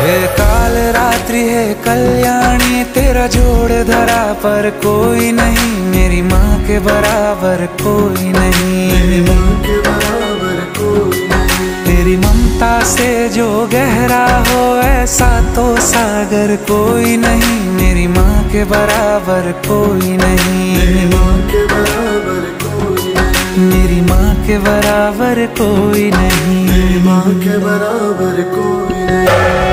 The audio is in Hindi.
काल रात्रि है कल्याणी, तेरा जोड़ धरा पर कोई नहीं, मेरी माँ के बराबर कोई नहीं, मेरी माँ के बराबर कोई नहीं। तेरी ममता से जो गहरा हो ऐसा तो सागर कोई नहीं, मेरी माँ के बराबर कोई नहीं, मेरी माँ के बराबर कोई नहीं, मेरी माँ के बराबर कोई नहीं, मेरी माँ के बराबर कोई नहीं।